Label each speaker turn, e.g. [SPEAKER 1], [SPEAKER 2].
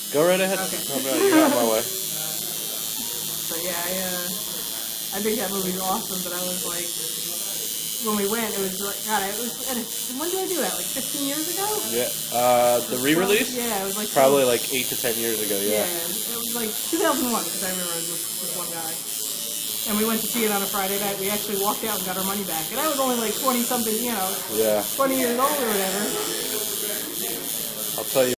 [SPEAKER 1] Go right ahead.
[SPEAKER 2] Okay.
[SPEAKER 1] You're on my way.
[SPEAKER 2] So yeah, I think that movie's awesome, but I was like, when we went, it was like, God, when did I do that? Like 15 years ago?
[SPEAKER 1] Yeah. The re-release?
[SPEAKER 2] Yeah, it was like
[SPEAKER 1] probably like 8 to 10 years ago. Yeah.
[SPEAKER 2] Yeah, it was like 2001 because I remember it was with one guy. And we went to see it on a Friday night. We actually walked out and got our money back. And I was only like 20 something,
[SPEAKER 1] Yeah.
[SPEAKER 2] 20 years old or whatever.
[SPEAKER 1] I'll tell you.